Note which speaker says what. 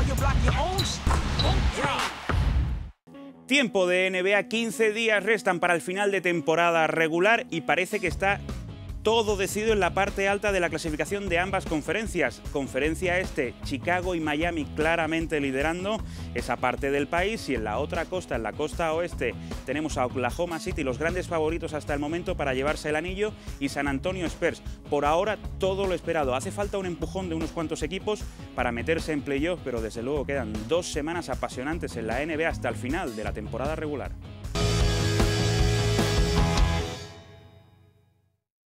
Speaker 1: Tiempo de NBA, 15 días restan para el final de temporada regular y parece que está todo decidido en la parte alta de la clasificación de ambas conferencias. Conferencia Este, Chicago y Miami claramente liderando esa parte del país, y en la otra costa, en la costa oeste, tenemos a Oklahoma City, los grandes favoritos hasta el momento para llevarse el anillo, y San Antonio Spurs. Por ahora todo lo esperado. Hace falta un empujón de unos cuantos equipos para meterse en playoff, pero desde luego quedan 2 semanas apasionantes en la NBA hasta el final de la temporada regular.